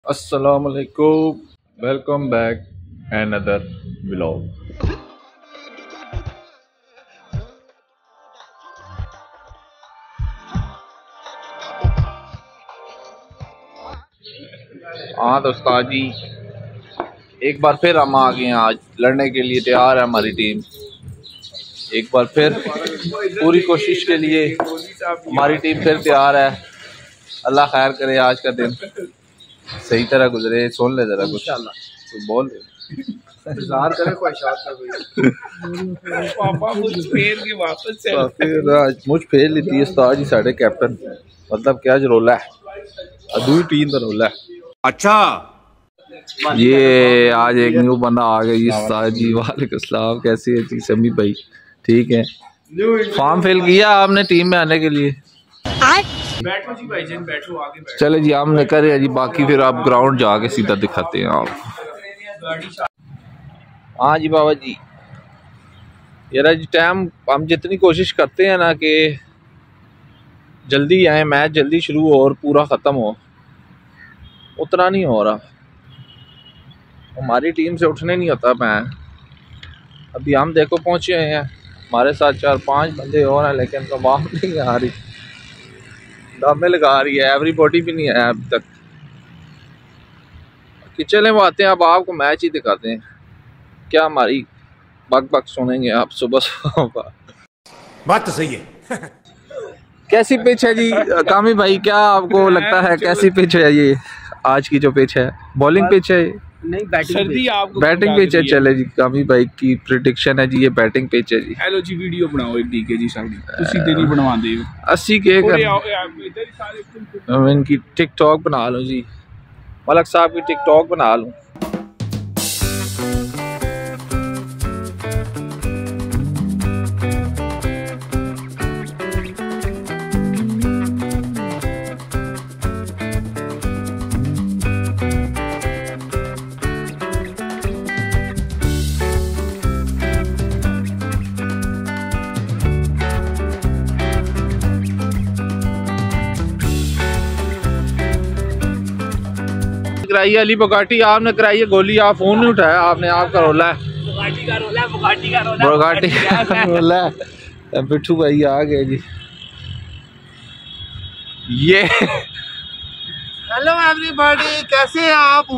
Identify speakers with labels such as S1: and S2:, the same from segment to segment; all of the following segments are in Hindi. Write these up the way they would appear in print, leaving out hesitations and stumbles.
S1: Assalamualaikum. Welcome back another vlog. हाँ दोस्तों जी, एक बार फिर हम आ गए हैं। आज लड़ने के लिए तैयार है हमारी टीम। एक बार फिर पूरी कोशिश के लिए हमारी टीम फिर तैयार है। अल्लाह खैर करे, आज का दिन सही तरह गुजरे। सुन ले जरा कुछ तो बोल इंतजार करे पापा मुझ फेर के वापस से फिर मुझ फेर लेती है उस्ताद जी साढ़े कैप्टन। मतलब क्या रोला है, अदूई टीम का रोला है।
S2: अच्छा
S1: ये आज एक न्यू बंदा आ गया जी। उस्ताद जी वालेकुम सलाम, कैसे है जी समी भाई? ठीक है। फॉर्म फिल किया आपने टीम में आने के लिए?
S2: बैठो जी भाईजान, बैठो आगे बैठो।
S1: चले जी, हमने करे जी, बाकी फिर आप ग्राउंड जाके सीधा दिखाते हैं आप। हाँ जी बाबा जी, यार जी टाइम हम जितनी कोशिश करते हैं ना कि जल्दी आए, मैच जल्दी शुरू हो और पूरा ख़त्म हो, उतना नहीं हो रहा। हमारी टीम से उठने नहीं होता। मैं अभी हम देखो पहुँचे हैं, हमारे साथ 4-5 बंदे और हैं, लेकिन आवाम नहीं आ रही, दामे लगा रही है। एवरीबॉडी भी नहीं है अभी तक कि चले वो आते हैं। अब आपको मैच ही दिखाते हैं, क्या हमारी बक बक सुनेंगे आप सुबह सुबह।
S2: बात तो सही है।
S1: कैसी पिच है जी कामी भाई, क्या आपको लगता है कैसी पिच है ये आज की जो पिच है? बॉलिंग पिच है?
S3: नहीं,
S1: बैटिंग पिच है। चले जी, कामी भाई की प्रिडिक्शन है जी ये बैटिंग पिच है जी।
S3: हेलो जी, वीडियो बनाओ एक डी के जी साड़ी उसी तेरी बनवा दे
S1: 80 के इनकी टिकटॉक बना लो जी, मलक साहब की टिकटॉक बना लूं। कराई अली बगाटी, आपने कराई है गोली, आप फोन नहीं उठाया आपने। आपका रोला है बगाटी का रोला है। पिट्ठू भाई आ गए जी। ये
S4: हेलो एवरीबॉडी, कैसे हैं आप?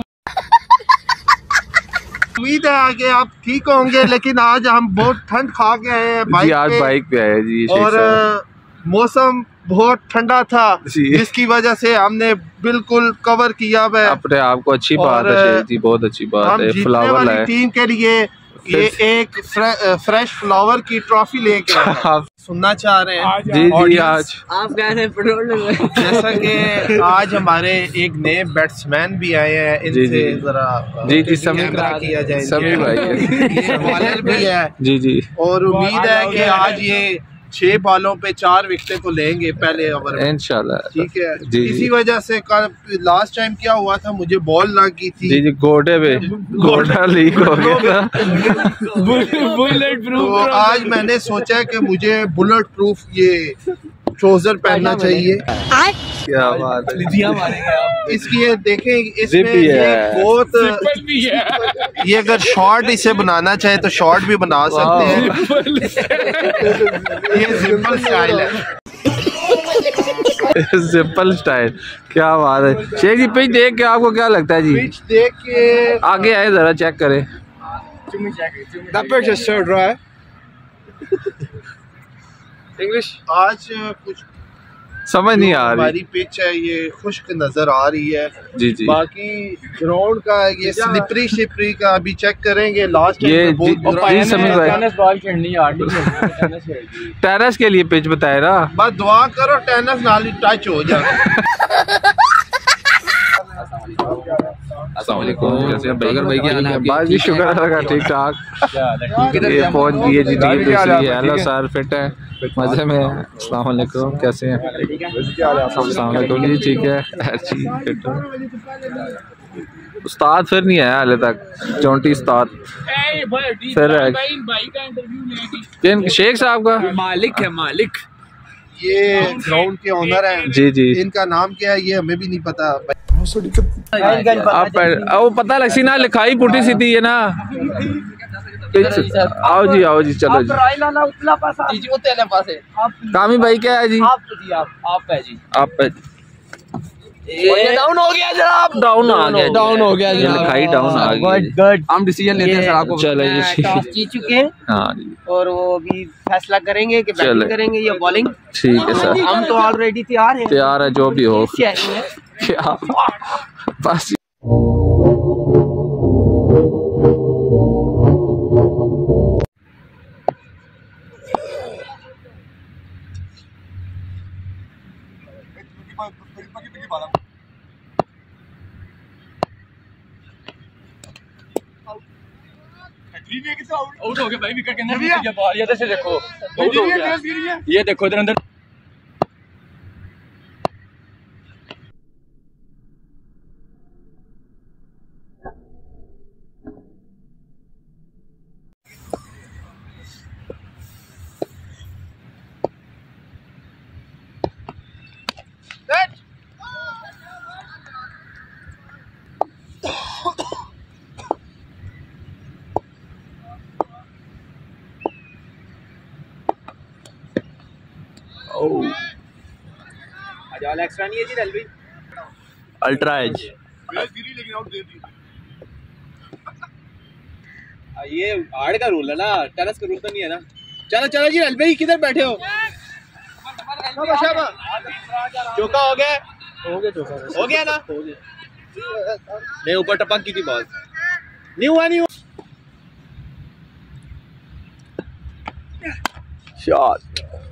S4: उम्मीद है कि आप ठीक होंगे, लेकिन आज हम बहुत ठंड खा के आए हैं
S1: जी। आज बाइक पे आए जी,
S4: और मौसम बहुत ठंडा था जिसकी वजह से हमने बिल्कुल कवर किया है
S1: अपने आप को। अच्छी बात है शेख जी, बहुत अच्छी बात है। फ्लावर लाए
S4: टीम के लिए, ये एक फ्रेश फ्लावर की ट्रॉफी लेके आप सुनना चाह रहे हैं
S1: जी जी। आज
S3: आप कैसे पेट्रोल
S4: जैसा कि आज हमारे एक नए बैट्समैन भी आए हैं, इनसे जरा
S1: जी समी
S4: किया जाए।
S1: समी भाई
S4: बॉलर भी है
S1: जी जी,
S4: और उम्मीद है कि आज ये 6 बॉलों पे 4 विकेटें तो लेंगे पहले ओवर में
S1: इंशाल्लाह।
S4: ठीक है
S1: जी
S4: इसी वजह से कल लास्ट टाइम क्या हुआ था, मुझे बॉल लग गई थी
S1: जी जी, गोडे पे गोडा लीक हो गया
S3: बुलेट प्रूफ।
S4: तो आज मैंने सोचा कि मुझे बुलेट प्रूफ ये ट्राउजर पहनना चाहिए।
S1: क्या बात है।
S4: इसकी ये देखें, इसमें ये बहुत ये अगर शॉर्ट इसे बनाना चाहे तो शॉर्ट भी बना सकते हैं। ये सिंपल स्टाइल है,
S1: सिंपल स्टाइल। क्या बात है शेख जी। पिच देख के आपको क्या लगता है जी?
S4: पिच देख के
S1: आगे आए जरा चेक करें। इंग्लिश
S4: आज कुछ
S1: समझ नहीं आ रही।
S4: हमारी पिच है ये खुश्क नजर आ रही है
S1: जी जी।
S4: बाकी ग्राउंड का ये स्लिपरी शिपरी का अभी चेक करेंगे। लास्ट
S1: ये जी समी भाई
S3: टेनिस बॉल खेलनी है,
S1: टेनिस के लिए पिच बताए ना।
S4: बस दुआ करो टेनिस नाल टच हो जाए।
S1: अस्सलाम वालेकुम, कैसे हैं बरगर भाई? क्या हाल है? बस जी शुक्र अल्लाह का, ठीक ठाक। ये पहुंच गई है जी टीम दूसरी। हेलो सर, फिट है, मजे में है। अस्सलाम वालेकुम, कैसे हैं? अस्सलाम वालेकुम जी, ठीक है अच्छी फिट है। उस्ताद फिर नहीं आया हाले तक, चौंटी उस्ताद फिर शेख साहब का
S3: मालिक है मालिक।
S4: ये ग्राउंड के ओनर हैं
S1: जी जी।
S4: इनका नाम क्या है ये हमें भी नहीं पता।
S1: आप वो पता लग सी ना लिखाई पुटी सीधी है ना। आओ जी चलो जी। कामी भाई क्या है जी? आप है जी। डाउन हो गया जनाब। डाउन हो गया लिखाई डाउन आ गई। हम डिसीजन लेते हैं सर आपको। चलो जी
S5: टॉस जीत चुके हैं।
S1: हाँ जी।
S5: और वो अभी फैसला करेंगे कि बैटिंग करेंगे या बॉलिंग।
S1: ठीक है सर।
S5: हम तो ऑलरेडी तैयार है
S1: जो भी हो। क्या बस
S3: आउट हो गया भाई, विकेट के अंदर बॉल। ये से देखो आउट हो गया। ये देखो इधर अंदर एक्स्ट्रा नहीं है जी रेलवे
S4: अल्ट्रा एज।
S3: ये हार्ड का रूल है ना, टेनिस का रूल तो नहीं है ना। चलो जी रेलवे किधर बैठे हो? चौका हो गया ना? नहीं ऊपर टपक की थी बॉल। नहीं हुआ।
S4: शॉट।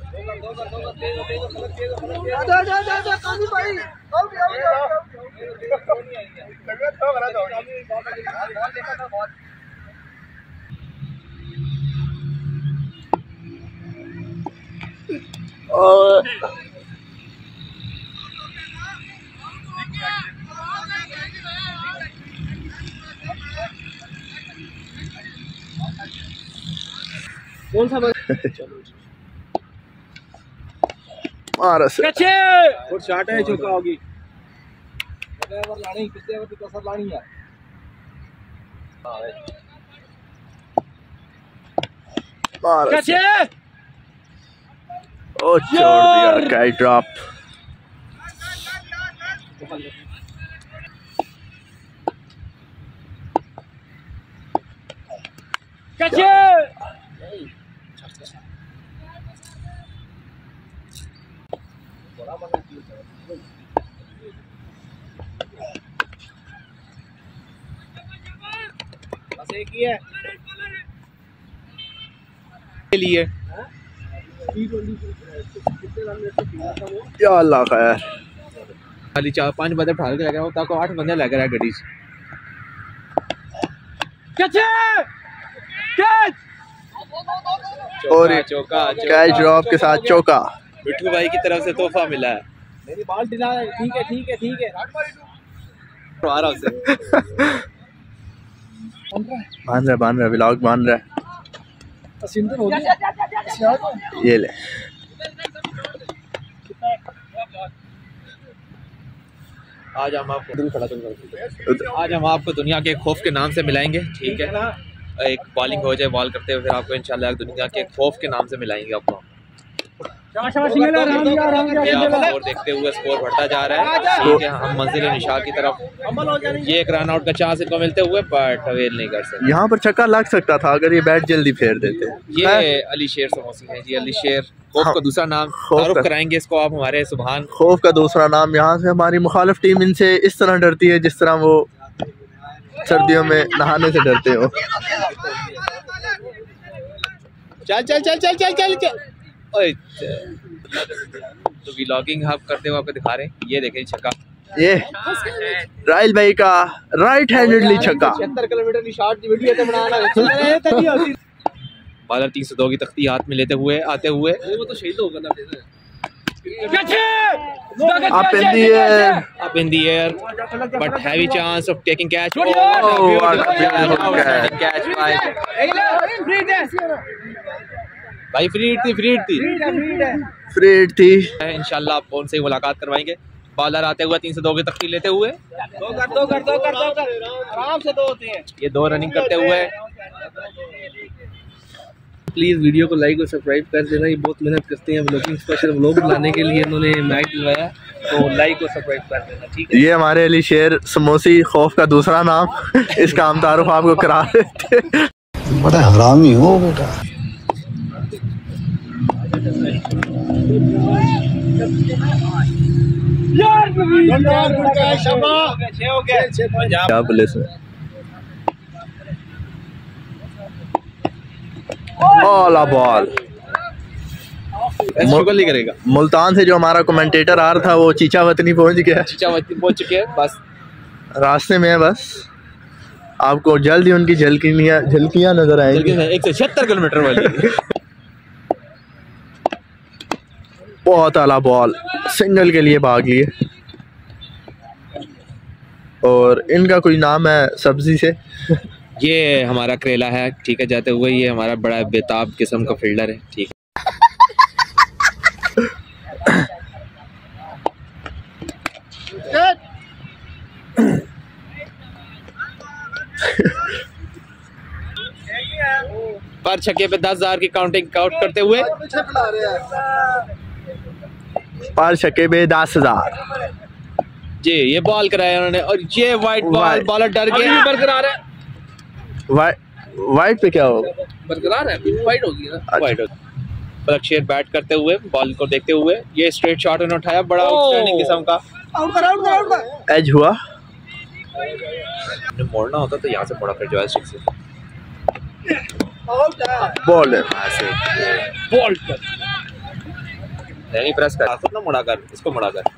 S5: कौन सा
S4: मारा सर।
S3: और शॉट है, चौका होगी।
S4: ओ छोड़ दिया काई ड्रॉप।
S3: लिए
S4: या अल्लाह खैर।
S3: खाली 4-5 बंदे उठा के लग रहा है, 8 बंदे लग रहा है गड्डी से।
S4: और
S3: चौका
S4: कैच ड्रॉप के साथ चौका।
S3: मिठू भाई की तरफ से तोहफा मिला है। मेरी बॉल डिला है। ठीक है आ रहा उसे।
S4: बांध रहा व्लॉग बांध रहा है। ये ले।
S3: आज हम आपको दुनिया के खौफ के नाम से मिलाएंगे, ठीक है ना। एक बॉलिंग हो जाए बॉल करते हुए, फिर आपको इंशाल्लाह दुनिया के खौफ के नाम से मिलाएंगे आपको। स्कोर देखते हुए स्कोर बढ़ता जा रहा है, ठीक है। हम मंजिल निशा की तरफ। ये एक रन आउट का चांस इनको मिलते हुए बट अवेल नहीं कर सकते।
S4: यहाँ पर छक्का लग सकता था अगर ये बैट जल्दी फेर देते।
S3: ये अली शेर समोसी है जी। अली शेर खौफ का दूसरा नाम। तारुफ कराएंगे इसको आप हमारे सुभान।
S4: खौफ का दूसरा नाम। यहाँ से हमारी मुखालिफ टीम इनसे इस तरह डरती है जिस तरह वो सर्दियों में नहाने से डरते हो।
S3: चल तो व्लॉगिंग हम करते हुए आपको दिखा रहे हैं। ये देखें छक्का,
S4: ये राइल भाई का राइट हैंडेडली छक्का।
S3: 76 किलोमीटर की शॉट वीडियो तो बनाना है। बॉलर 302 की तख्ती हाथ में लेते हुए आते हुए वो तो शहीद होगा ना।
S4: Up in the air,
S3: but heavy chance of taking catch.
S4: catch
S3: भाई फ्री थी
S4: थी।
S3: इंशाल्लाह आप उनसे मुलाकात करवाएंगे। बॉलर आते हुए 3 से 2 की तख्ती लेते हुए,
S5: आराम से 2 होते हैं।
S3: ये 2 रनिंग करते हुए।
S6: प्लीज़ वीडियो को लाइक और सब्सक्राइब कर देना। ये बहुत मेहनत करते हैं व्लॉगिंग, स्पेशल व्लॉग बनाने के लिए इन्होंने मैच दिलवाया, तो लाइक और सब्सक्राइब कर देना, ठीक है।
S4: ये हमारे अली शेर समोसी खौफ का दूसरा नाम। इसका हम तारुफ आपको करा देते।
S7: बड़ा हरामी हो बेटा। क्या पुलिस में ऑला बॉल
S3: शुगल करेगा।
S4: मुल्तान से जो हमारा कमेंटेटर आ रहा था वो चीचा वतनी पहुंच गया।
S3: चीचावती पहुंच चुके हैं, बस
S4: रास्ते में है। बस आपको जल्द ही उनकी झलकियां नजर आएंगी।
S3: 176 किलोमीटर वाली।
S4: बहुत आला बॉल, सिंगल के लिए भागी है। और इनका कोई नाम है सब्जी से।
S3: ये हमारा करेला है, ठीक है, जाते हुए। ये हमारा बड़ा बेताब किस्म का फील्डर है, ठीक है। पर छक्के पे 10,000 की काउंटिंग काउंट करते हुए,
S4: पर छक्के पे 10,000
S3: जी। ये बॉल कराया उन्होंने और ये वाइट बॉल, बॉलर डर गया। बरकरार है,
S4: वाइट पे क्या होगा?
S6: बरकरार है, वाइट होगी ना,
S3: वाइट होगी। पलक शेर बैट करते हुए, बॉल को देखते हुए, ये स्ट्रेट शॉट उन्होंने उठाया, बड़ा आउटस्टैंडिंग किस्म का।
S4: एज हुआ।
S3: मोड़ना होता तो यहाँ से मोड़ा कर जॉयस्टिक से।
S4: बॉल है,
S3: बॉल कर नहीं, प्रेस कर, खुद ना मुड़ा कर, इसको मुड़ा कर।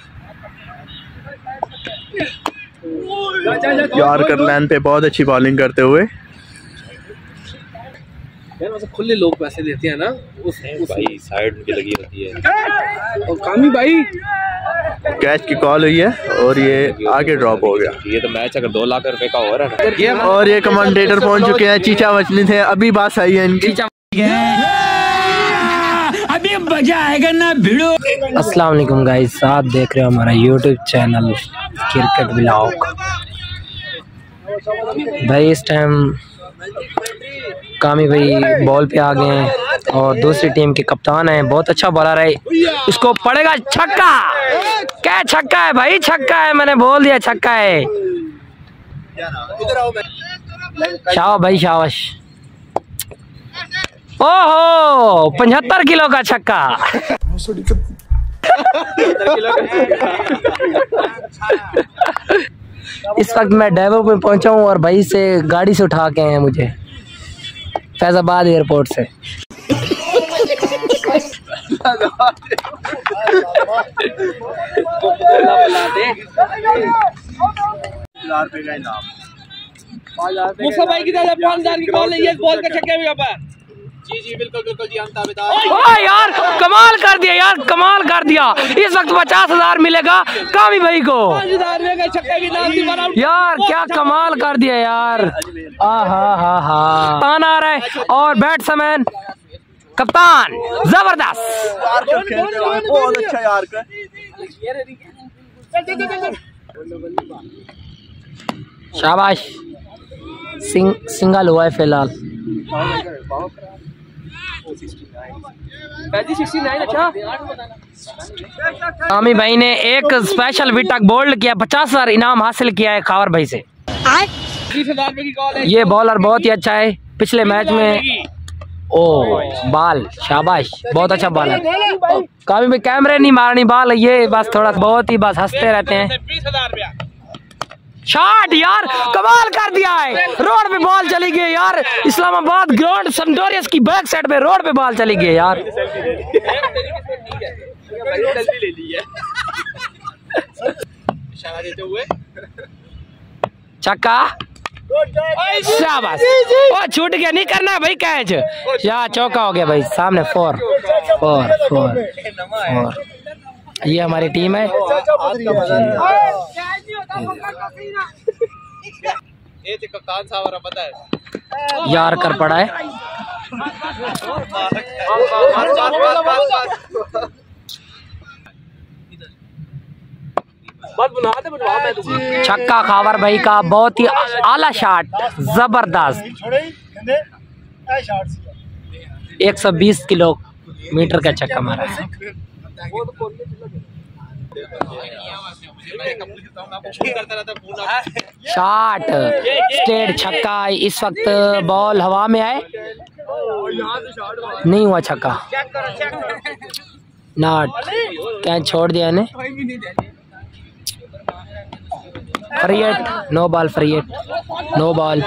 S4: यॉर्कर लाइन पे बहुत अच्छी बॉलिंग करते हुए।
S6: यार वैसे खुले लोग पैसे देते हैं ना, उस
S3: भाई साइड उनकी लगी होती है।
S6: और कामी भाई
S4: कैच की कॉल हुई है और ये आगे ड्रॉप हो गया।
S3: ये तो मैच अगर 2 लाख रुपए का हो रहा है ना।
S4: और ये कमेंटेटर पहुंच चुके हैं, चीचा वचनी थे। अभी बात आई है इनकी।
S8: अभी मजा आएगा ना भिड़ो।
S9: अस्सलाम वालेकुम गाइस, आप देख रहे हो हमारा यूट्यूब चैनल क्रिकेट व्लॉग। भाई इस टाइम कामी भाई बॉल पे आ गए हैं और दूसरी टीम के कप्तान हैं। बहुत अच्छा बॉलर है, इसको पड़ेगा छक्का। क्या छक्का है भाई? छक्का है, मैंने बोल दिया छक्का है। शाबाश भाई शाबाश। ओहो 75 किलो का छक्का। इस वक्त मैं डेवो पे पहुंचा हूँ और भाई से गाड़ी से उठा के हैं मुझे फैजाबाद एयरपोर्ट से।
S6: मुसा भाई की तरफ 5,000 की बॉल है, ये बॉल का छक्का भी यहाँ।
S3: जी जी बिल्कुल बिल्कुल जी, हम ताबेदार।
S9: ओह यार कमाल कर दिया यार, कमाल कर दिया। इस वक्त 50,000 मिलेगा कामी भाई को।
S6: 5,000 का छक्का भी नाम
S9: यार क्या कमाल कर दिया यार। कप्तान आ रहा है और बैट्समैन कप्तान जबरदस्त।
S4: बहुत अच्छा यार।
S9: शाबाश। सिंगल हुआ है फिलहाल।
S6: 69। अच्छा
S9: कामी भाई ने एक स्पेशल विटक बोल्ड किया, 50,000 इनाम हासिल किया है खावर भाई से।
S6: 30,000 रुपए की कॉल है।
S9: ये बॉलर बहुत ही अच्छा है, पिछले मैच में ओ बाल शाबाश, बहुत अच्छा बॉल है। कामी भाई कैमरे नहीं मारनी बाल, ये बस थोड़ा बहुत ही बस हंसते रहते हैं।
S6: 20,000 रुपया
S9: शॉट यार कमाल कर दिया है। रोड पे बॉल चली गई यार, इस्लामाबाद ग्राउंड समडोरियस की बैक साइड पे रोड पे बॉल चली गई यार। छक्का शाबाश। ओ छूट गया, नहीं करना भाई कैच। या चौका हो गया भाई, सामने 4 4 4। ये हमारी टीम है।
S3: ये तो कप्तान साहब और पता है
S9: यार कर पड़ा है। छक्का खावर भाई का, बहुत ही आला शॉट, जबरदस्त। 120 किलोमीटर का छक्का मारा है। शॉट स्ट्रेट छक्का। इस वक्त बॉल हवा में आए, नहीं हुआ छक्का, नॉट, क्या छोड़ दिया ने। Free hit, no ball, free hit, no ball.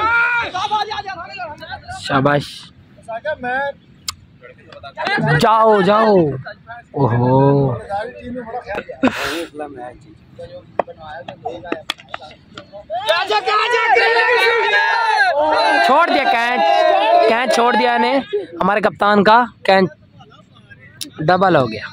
S9: शाबाश, जाओ जाओ। ओहो, छोड़ दिया कैच, कैच छोड़ दिया ने हमारे कप्तान का, कैच डबल हो गया।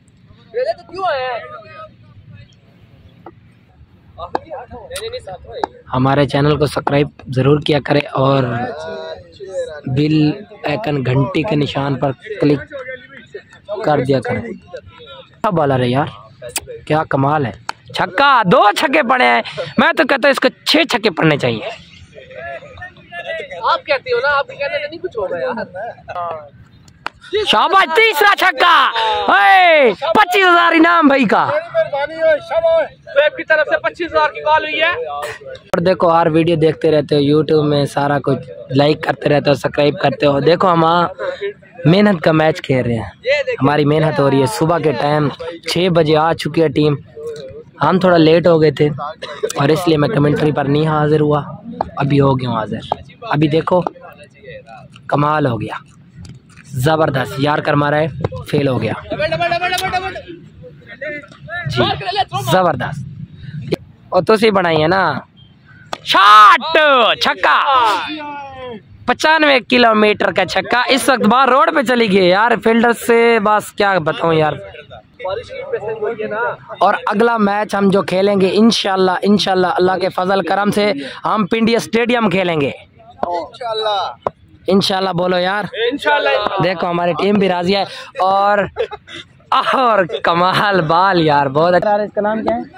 S9: हमारे चैनल को सब्सक्राइब ज़रूर किया करें और बिल आइकन घंटी के निशान पर क्लिक कर दिया करें। क्या बॉलर है यार, क्या कमाल है। छक्का, 2 छक्के पड़े हैं। मैं तो कहता हूँ इसको 6 छक्के पड़ने चाहिए।
S6: आप कहते हो ना, आप कहते नहीं कुछ होगा यार।
S9: शाबाश, तीसरा छक्का। 25,000 इनाम भाई का।
S6: की तरफ से 25,000 की कॉल हुई है।
S9: और देखो यार, वीडियो देखते रहते हो यूट्यूब में, सारा कुछ लाइक करते रहते हो, सब्सक्राइब करते हो। देखो हम मेहनत का मैच खेल रहे हैं, हमारी मेहनत हो रही है। सुबह के टाइम 6 बजे आ चुकी है टीम। हम थोड़ा लेट हो गए थे और इसलिए मैं कमेंट्री पर नहीं हाजिर हुआ। अभी हो गया हाजिर। अभी देखो कमाल हो गया, जबरदस्त। यार कर मारा है, फेल हो गया जी, जबरदस्त। और तो से बनाई है ना। शॉट, छक्का, 95 किलोमीटर का छक्का। इस वक्त बाहर रोड पे चली गई यार, फील्डर से बस क्या बताऊं यार। और अगला मैच हम जो खेलेंगे इंशाल्लाह अल्लाह के फजल करम से हम पिंडिया स्टेडियम खेलेंगे इंशाल्लाह। बोलो यार इंशाल्लाह। देखो हमारी टीम भी राजी है। और कमाल बाल यार, बहुत अच्छा। इसका नाम क्या है?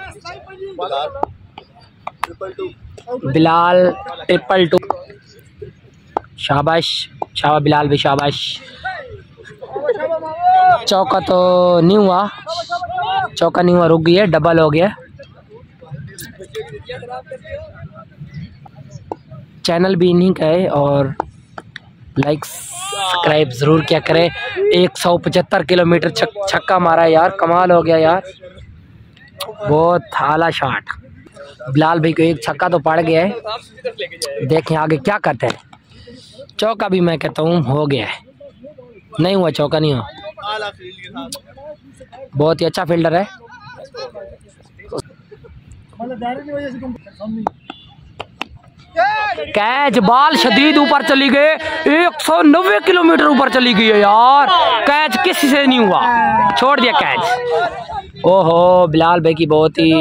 S9: बिलाल 222। शाबाश, शाबाश बिलाल भी, शाबाश। चौका तो नहीं हुआ, चौका नहीं हुआ, रुक गई है, डबल हो गया। चैनल भी इन्हीं का है और लाइक सब्सक्राइब ज़रूर क्या करें। 175 किलोमीटर छक्का मारा यार, कमाल हो गया यार, बहुत आला शॉट। बिलाल भाई को एक छक्का तो पड़ गया है, देखें आगे क्या करते हैं। चौका भी मैं कहता हूँ हो गया है, नहीं हुआ चौका, नहीं हुआ। बहुत ही अच्छा फील्डर है। कैच, बॉल शदीद ऊपर चली गई, 190 किलोमीटर ऊपर चली गई है यार। कैच किसी से नहीं हुआ, छोड़ दिया कैच। ओहो, बिलाल भाई की बहुत ही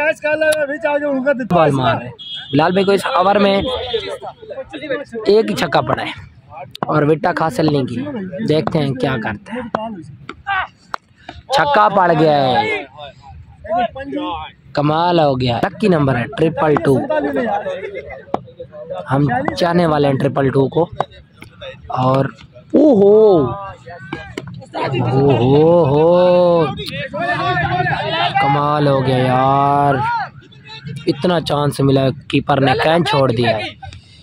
S9: बॉल मार है। बिलाल भाई को इस ओवर में एक ही छक्का पड़ा है और विकेट हासिल नहीं की। देखते हैं क्या करते हैं। छक्का पड़ गया है, कमाल हो गया। लक्की नंबर है 222। हम चाहने वाले हैं 222 को। और ओहो कमाल हो गया यार, इतना चांस मिला, कीपर ने कैच छोड़ दिया है।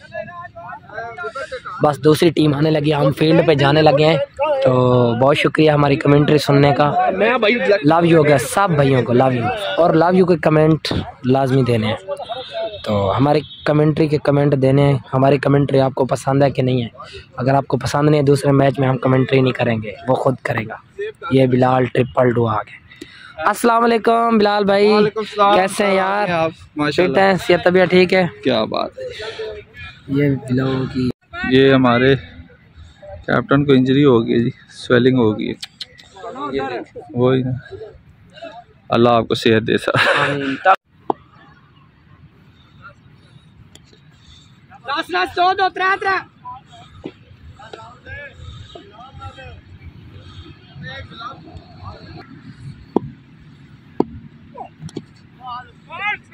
S9: बस दूसरी टीम आने लगी, हम फील्ड पे जाने लगे हैं। तो बहुत शुक्रिया हमारी कमेंट्री सुनने का। लव यू हो गया सब भाइयों को, लव यू। और लव यू के कमेंट लाजमी देने हैं, तो हमारी कमेंट्री के कमेंट देने हैं। हमारी कमेंट्री आपको पसंद है कि नहीं है? अगर आपको पसंद नहीं है, दूसरे मैच में हम कमेंट्री नहीं करेंगे, वो खुद करेगा। ये बिलाल 222 आ गए। अस्सलाम वालेकुम बिलाल भाई, कैसे हैं यार?
S1: आप
S9: फिट हैं, सेहत तबीयत ठीक है?
S1: क्या बात है।
S9: ये बिलाल की,
S1: ये हमारे कैप्टन को इंजरी हो गई जी, स्वेलिंग हो गई है। वही ना, अल्लाह आपको सेहत दे सर।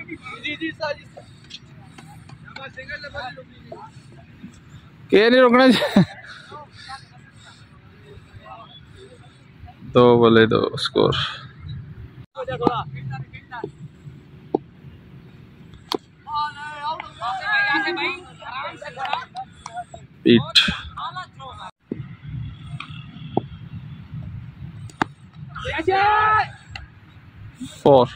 S1: के नहीं रुकना। 2-2 स्कोर। पीट 4।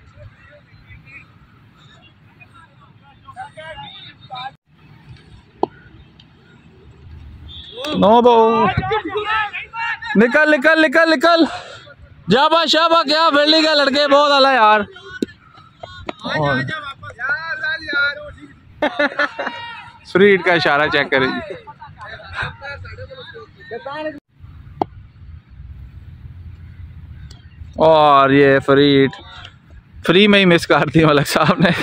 S1: No ball. निकल निकल निकल निकल। जाबा शाबा, क्या फील्डिंग है लड़के, बहुत आला यार। फ्रीड का इशारा चेक करें जी। और ये फ्रीड फ्री में ही मिस कर दी मलक साहब ने।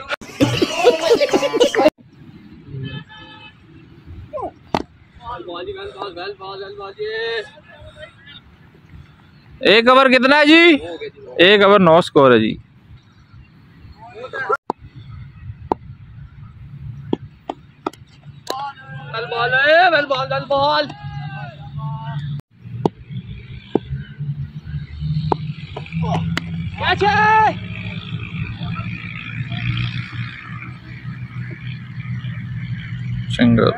S1: एक ओवर कितना है जी? 1 ओवर 9 स्कोर है जी। Ball single.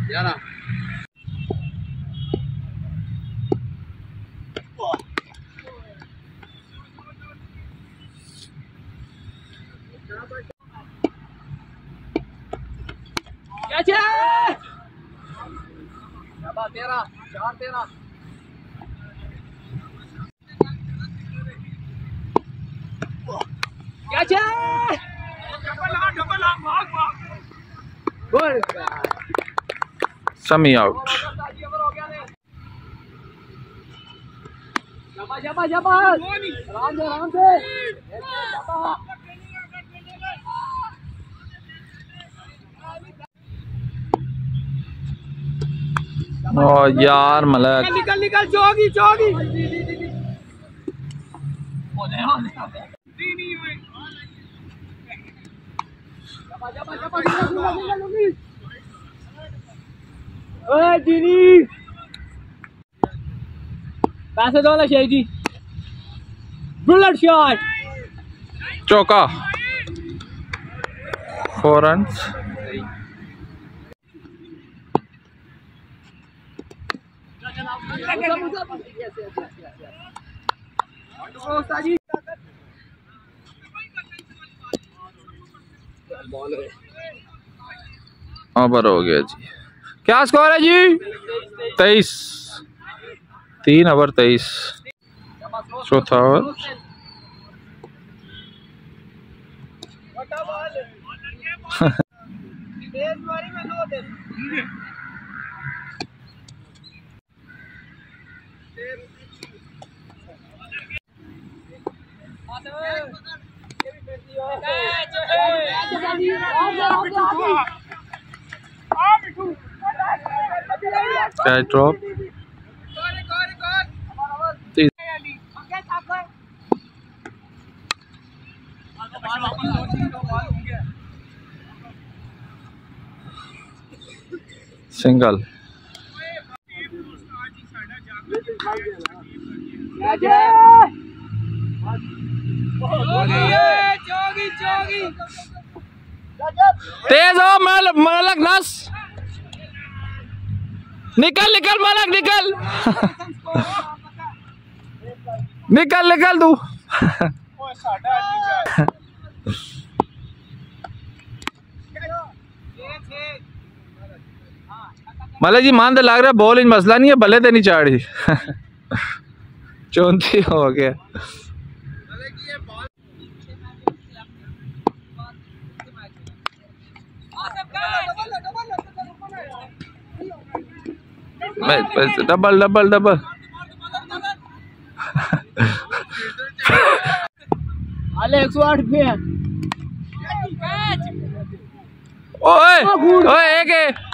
S1: Semi out. ओ यार मलक,
S8: निकल निकल जोगी जोगी। पैसे दो ना शेख जी। बुलेट शॉट,
S1: चौका, 4 रन्स। ओवर हो गया जी। क्या स्कोर है जी? 23। 3 ओवर 23। चौथा ओवर। Catch drop. सिंगल। तेज हो मलक नस। निकल निकल मलक निकल। निकल निकल तू। मलक जी मान तो लग रहा बॉल इन मसला नहीं है, भले तो नहीं चाड़ी। 34 हो गया। Double double double.
S8: अले 108 पे है।
S1: ओए ओए एक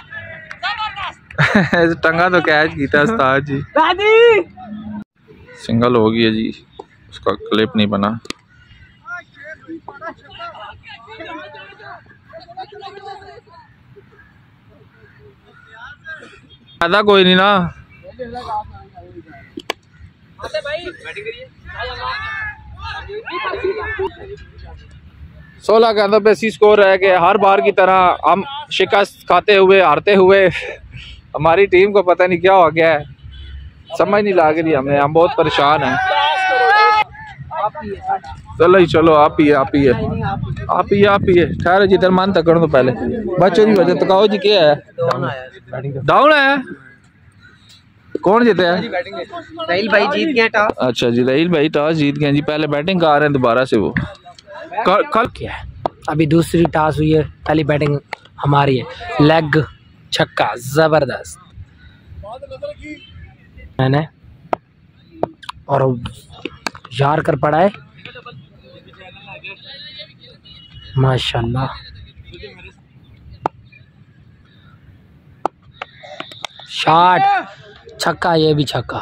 S1: टंगा तो कैच किया उस्ताद जी। सिंगल हो गया जी, उसका क्लिप नहीं बना। फायदा कोई नहीं ना। 16 गेंदों पे 80 स्कोर रह गए। हर बार की तरह हम शिकस्त खाते हुए, हारते हुए, हमारी टीम को पता नहीं क्या हो गया है, समझ नहीं लग रही हमें। हम बहुत परेशान हैं। चलो ही चलो, आप ही ठहरे जिधर मन तक कर दो पहले। बच्चों की वजह तो कहो जी क्या है, डाउन है। कौन जीते हैं?
S5: राहिल भाई जीत गए टॉस।
S1: अच्छा जी, राहिल भाई टॉस जीत गए जी। पहले बैटिंग कर रहे हैं दोबारा से वो। कल
S9: क्या है, अभी दूसरी टॉस हुई है, पहली बैटिंग हमारी है। लेग छक्का जबरदस्त मैंने और यार कर पड़ा है माशाल्लाह। शॉट छक्का, ये भी छक्का।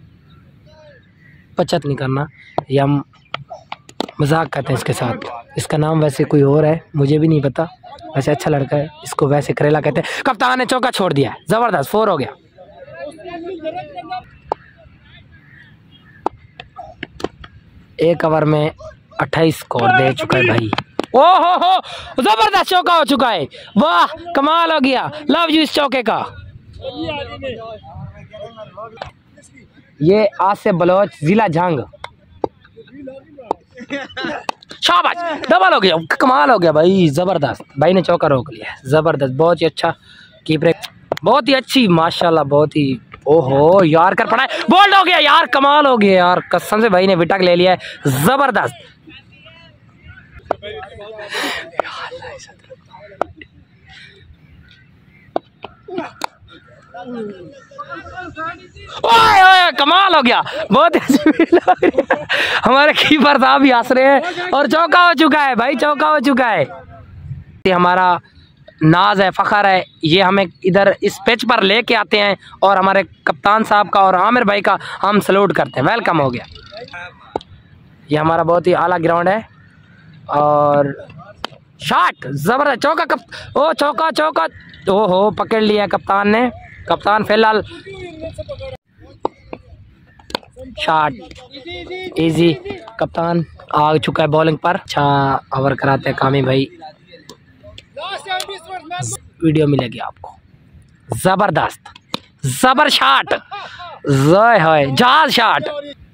S9: बचत नहीं करना, ये हम मजाक करते हैं इसके साथ। इसका नाम वैसे कोई और है, मुझे भी नहीं पता, वैसे अच्छा लड़का है, इसको वैसे करेला कहते हैं। कप्तान ने चौका छोड़ दिया है, जबरदस्त 4 हो गया। एक ओवर में 28 स्कोर दे चुका है भाई। ओ हो, जबरदस्त चौका हो चुका है। वाह, कमाल हो गया। लव यू इस चौके का। ये आसिफ बलोच, जिला जंग। शाबाश, डबल हो गया, कमाल हो गया भाई, जबरदस्त। भाई ने चौका रोक लिया, जबरदस्त, बहुत ही अच्छा कीपर, बहुत ही अच्छी माशाल्लाह, बहुत ही। ओहो यार कर पड़ा है, बोल्ड हो गया यार, कमाल हो गया यार, कसम से भाई ने विकेट ले लिया है, जबरदस्त। ओए ओए कमाल हो गया, बहुत हमारे कीपर साहब भी हंस रहे हैं। और चौका हो चुका है भाई, चौका हो चुका है। ये हमारा नाज है, फखर है, ये हमें इधर इस पिच पर लेके आते हैं और हमारे कप्तान साहब का और आमिर भाई का हम सैल्यूट करते हैं। वेलकम हो गया। ये हमारा बहुत ही आला ग्राउंड है। और शॉट जबरदस्त, चौका ओ चौका चौका, ओहो पकड़ लिया कप्तान ने। कप्तान फिलहाल शॉट इजी, कप्तान आ चुका है बॉलिंग पर। अच्छा ओवर कराते हैं कामी भाई, वीडियो मिलेगी आपको। जबरदस्त, जबर शॉट, जय है जहाज शॉट।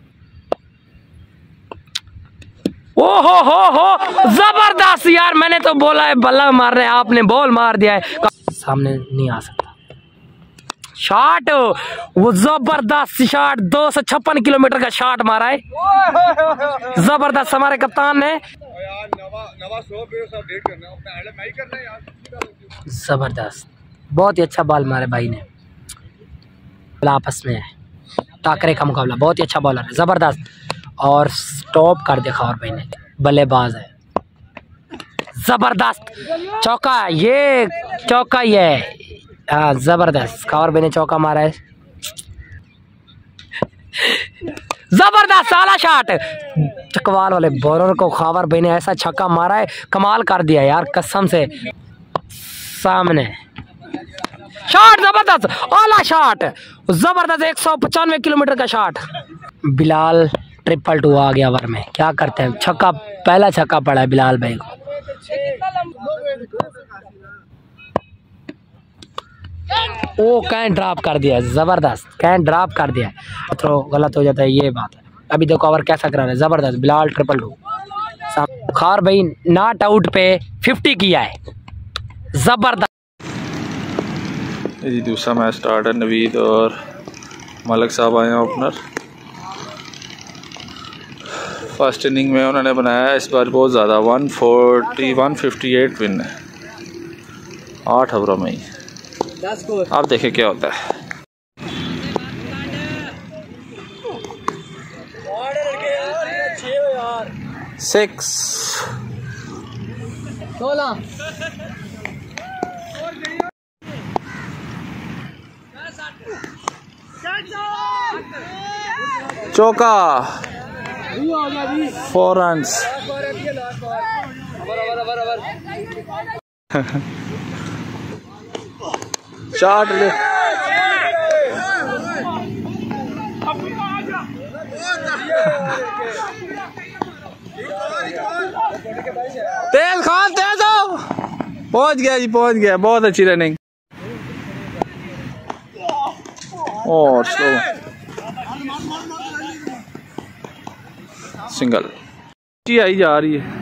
S9: ओ हो जबरदस्त यार, मैंने तो बोला है बल्ला मार रहे हैं, आपने बॉल मार दिया है, सामने नहीं आ सकता। शॉट, वो जबरदस्त शॉट, 256 किलोमीटर का शॉट मारा है, जबरदस्त हमारे कप्तान ने। जबरदस्त, बहुत ही अच्छा बॉल मारे भाई ने। आपस में टाकरे का मुकाबला, बहुत ही अच्छा बॉलर है, जबरदस्त। और स्टॉप कर दिया खबर भाई ने, बल्लेबाज है, जबरदस्त चौका, ये चौका ही है। हाँ जबरदस्त, खबर भाई ने चौका मारा है, जबरदस्त साला शॉट। चकवाल वाले बॉलर को खबर भाई ने ऐसा छक्का मारा है, कमाल कर दिया यार कसम से। सामने शॉट, जबरदस्त आला शॉट, जबरदस्त 195 किलोमीटर का शॉट। बिलाल 222 आ गया ओवर में, क्या करते हैं, छक्का, पहला छक्का पड़ा है बिलाल भाई को। ओ कैन ड्रॉप कर दिया, जबरदस्त कैन ड्रॉप कर दिया, तो गलत हो जाता है, ये बात है। अभी देखो ओवर कैसा करा रहा है, जबरदस्त बिलाल 222। खार भाई नॉट आउट पे 50 किया है, जबरदस्त।
S1: जी दूसरा मैच स्टार्ट है, नवीद और मलिक साहब आए हैं ओपनर। फर्स्ट इनिंग में उन्होंने बनाया इस बार बहुत ज़्यादा, 158 विन है 8 ओवरों में ही। आप देखें क्या होता है। सिक्स
S8: 16
S1: चौका, 4 रन्स। शॉट पहुंच गया जी, पहुंच गया। बहुत अच्छी रनिंग और स्लो सिंगल आई जा रही है।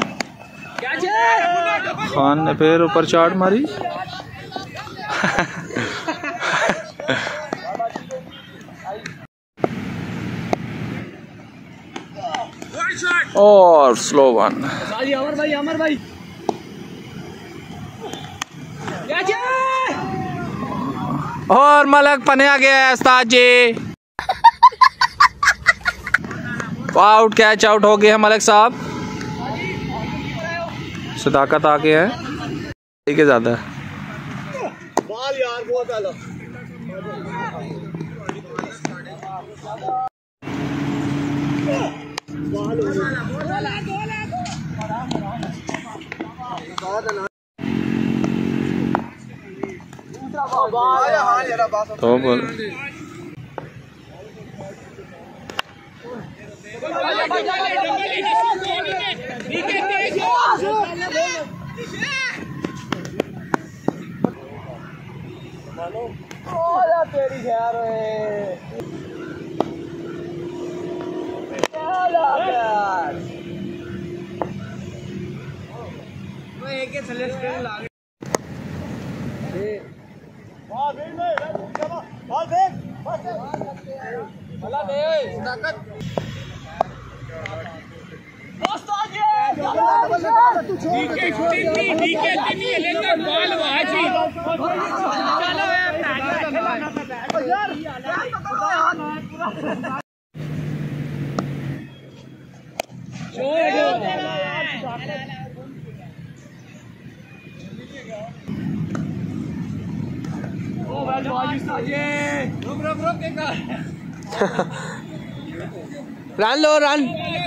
S1: खान ने फिर ऊपर चाट मारी। और स्लो वन।
S8: अमर भाई
S1: और मलक पन्या गया है उस्ताद जी। आउट, कैच आउट हो गए हैं मलक साहब। सदाकत आके है ठीक है ज्यादा तो बोल
S8: तेरी खैर
S9: रन लो रन।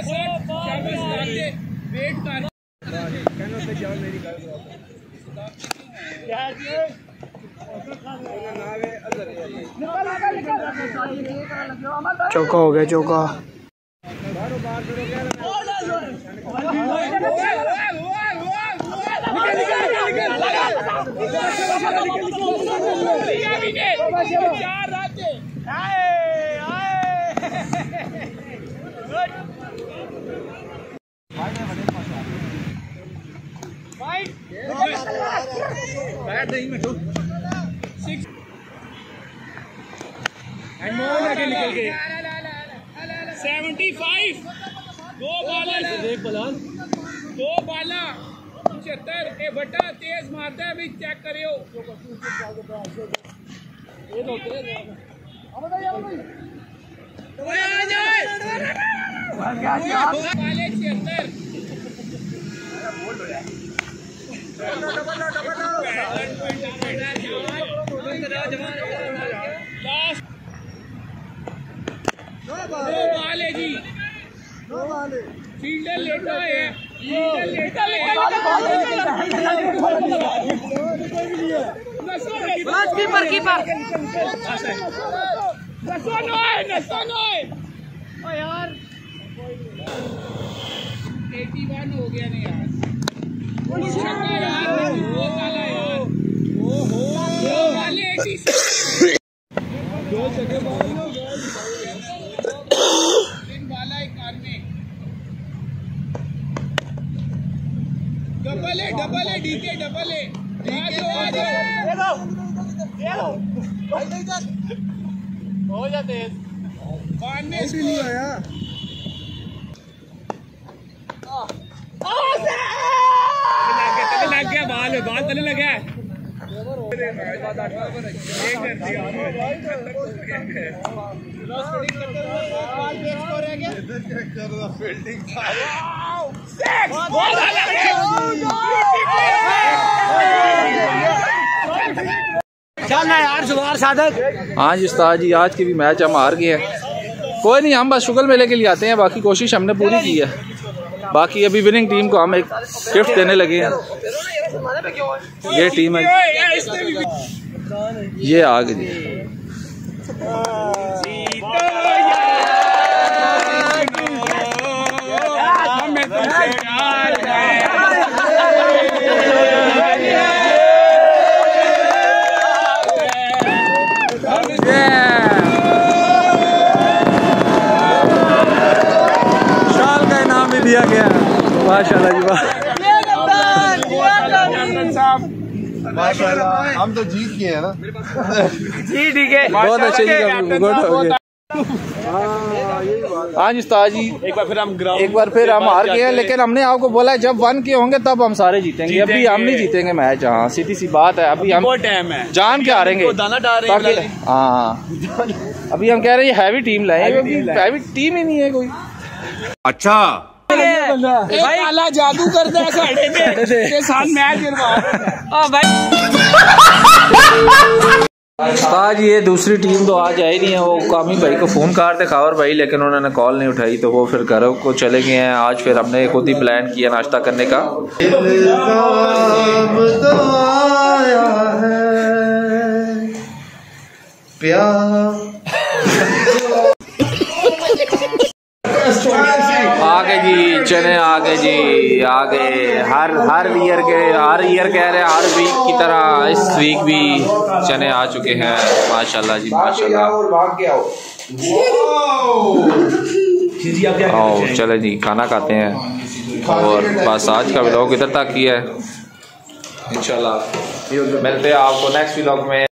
S9: चौका हो गया, चौका।
S8: निकल गए 75 दो बाला 75 बटा तेज मारता है। चेक करियो जी फील्डर लेटा है, कीपर यार 81 हो गया नहीं यार, वो वाला यार, ओहो वो वाले 86 दो जगह वाला एक कार में डबल है डीके डबल है। हो जाते हैं नहीं आया। लग गया बाल तले लगा है।
S1: हाँ जी उस्ताद जी, आज की भी मैच हम हार गए हैं। कोई नहीं, हम बस शुगर मेले के लिए आते हैं, बाकी कोशिश हमने पूरी की है। बाकी अभी विनिंग टीम को हम एक गिफ्ट देने लगे हैं। ये टीम है, ये आ गई जी।
S4: हम तो जीत गए हैं ना।
S5: जी ठीक है,
S1: बहुत अच्छे जी, गुड हो गए। हाँ जी उस्ताद जी, एक बार फिर हम हार गए हैं, लेकिन हमने आपको बोला है जब 1 के होंगे तब हम सारे जीतेंगे। अभी हम नहीं जीतेंगे मैच। हाँ सीधी सी बात है, अभी हम जान के हारेंगे। हाँ अभी हम कह रहे हैं हैवी टीम लाए, हैवी टीम ही नहीं है कोई।
S2: अच्छा
S8: भाई काला जादू कर दे साढ़े के साथ मैच गिरवा भाई।
S1: उस्ताद ये दूसरी टीम तो आज आई नहीं है। वो कामी भाई को फ़ोन करते खावर भाई, लेकिन उन्होंने कॉल नहीं उठाई, तो वो फिर घरों को चले गए हैं। आज फिर हमने खुद ही प्लान किया नाश्ता करने का। आगे जी चने, आगे जी आगे। हर ईयर कह रहे हैं, हर वीक की तरह इस वीक भी चने आ चुके हैं। माशाल्लाह जी माशाल्लाह। आओ चले जी खाना खाते हैं। और बस आज का व्लॉग इधर तक ही है। इंशाल्लाह मिलते हैं आपको नेक्स्ट व्लॉग में।